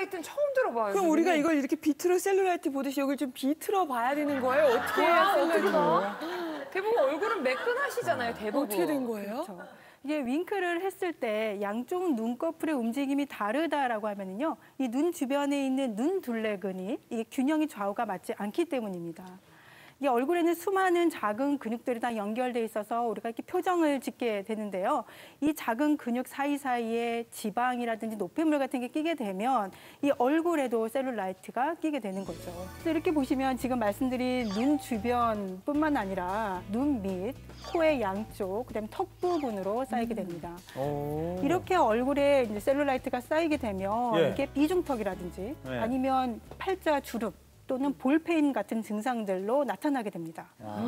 셀룰라이트는 처음 들어봐요. 그럼 우리가 이걸 이렇게 비틀어 셀룰라이트 보듯이 여기 좀 비틀어 봐야 되는 거예요? 어떻게 해야 셀룰라이트? 대부분 얼굴은 매끈하시잖아요, 대부분. 어떻게 된 거예요? 그렇죠. 이게 윙크를 했을 때 양쪽 눈꺼풀의 움직임이 다르다라고 하면은요, 이 눈 주변에 있는 눈둘레근이 이게 균형이 좌우가 맞지 않기 때문입니다. 이 얼굴에는 수많은 작은 근육들이 다 연결돼 있어서 우리가 이렇게 표정을 짓게 되는데요. 이 작은 근육 사이사이에 지방이라든지 노폐물 같은 게 끼게 되면 이 얼굴에도 셀룰라이트가 끼게 되는 거죠. 그래서 이렇게 보시면 지금 말씀드린 눈 주변뿐만 아니라 눈 밑, 코의 양쪽, 그다음에 턱 부분으로 쌓이게 됩니다. 이렇게 얼굴에 이제 셀룰라이트가 쌓이게 되면 이게 비중턱이라든지 아니면 팔자 주름, 또는 볼페인 같은 증상들로 나타나게 됩니다.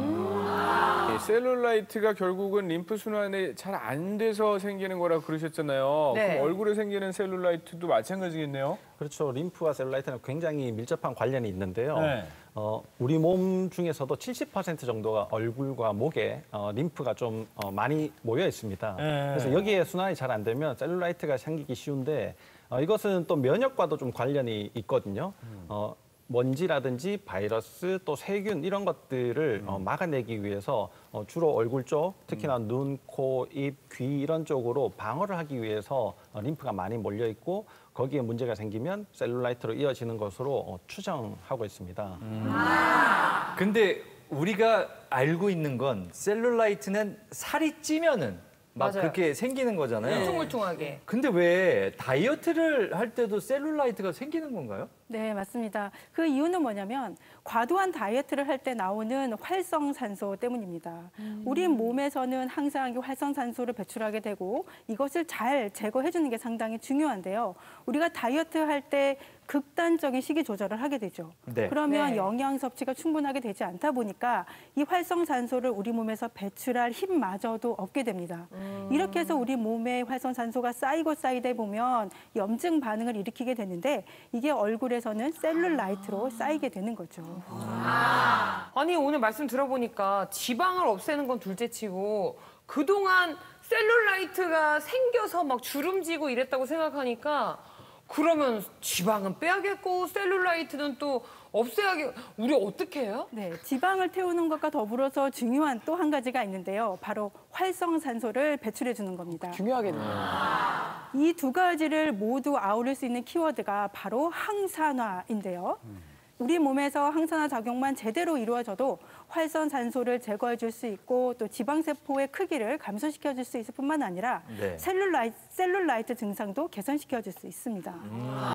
셀룰라이트가 결국은 림프 순환이 잘 안 돼서 생기는 거라고 그러셨잖아요. 네. 그럼 얼굴에 생기는 셀룰라이트도 마찬가지겠네요? 그렇죠. 림프와 셀룰라이트는 굉장히 밀접한 관련이 있는데요. 네. 우리 몸 중에서도 70% 정도가 얼굴과 목에 림프가 좀 많이 모여 있습니다. 그래서 여기에 순환이 잘 안 되면 셀룰라이트가 생기기 쉬운데 이것은 또 면역과도 좀 관련이 있거든요. 먼지라든지 바이러스 또 세균 이런 것들을 막아내기 위해서 주로 얼굴 쪽, 특히나 눈, 코, 입, 귀 이런 쪽으로 방어를 하기 위해서 림프가 많이 몰려 있고 거기에 문제가 생기면 셀룰라이트로 이어지는 것으로 추정하고 있습니다. 근데 우리가 알고 있는 건 셀룰라이트는 살이 찌면은 막 맞아요. 그렇게 생기는 거잖아요. 울퉁불퉁하게. 근데 왜 다이어트를 할 때도 셀룰라이트가 생기는 건가요? 네, 맞습니다. 그 이유는 뭐냐면 과도한 다이어트를 할 때 나오는 활성산소 때문입니다. 우리 몸에서는 항상 이 활성산소를 배출하게 되고 이것을 잘 제거해 주는 게 상당히 중요한데요. 우리가 다이어트 할 때 극단적인 식이 조절을 하게 되죠. 네. 그러면 네. 영양 섭취가 충분하게 되지 않다 보니까 이 활성산소를 우리 몸에서 배출할 힘마저도 없게 됩니다. 이렇게 해서 우리 몸에 활성산소가 쌓이고 쌓이다 보면 염증 반응을 일으키게 되는데 이게 얼굴에서는 셀룰라이트로 쌓이게 되는 거죠. 아니, 오늘 말씀 들어보니까 지방을 없애는 건 둘째치고 그동안 셀룰라이트가 생겨서 막 주름지고 이랬다고 생각하니까 그러면 지방은 빼야겠고 셀룰라이트는 또 없애야겠... 우리 어떻게 해요? 네, 지방을 태우는 것과 더불어서 중요한 또 한 가지가 있는데요. 바로 활성산소를 배출해 주는 겁니다. 중요하겠네요. 이 두 가지를 모두 아우를 수 있는 키워드가 바로 항산화인데요. 우리 몸에서 항산화 작용만 제대로 이루어져도 활성산소를 제거해 줄 수 있고 또 지방세포의 크기를 감소시켜 줄 수 있을 뿐만 아니라 셀룰라이트 증상도 개선시켜 줄 수 있습니다.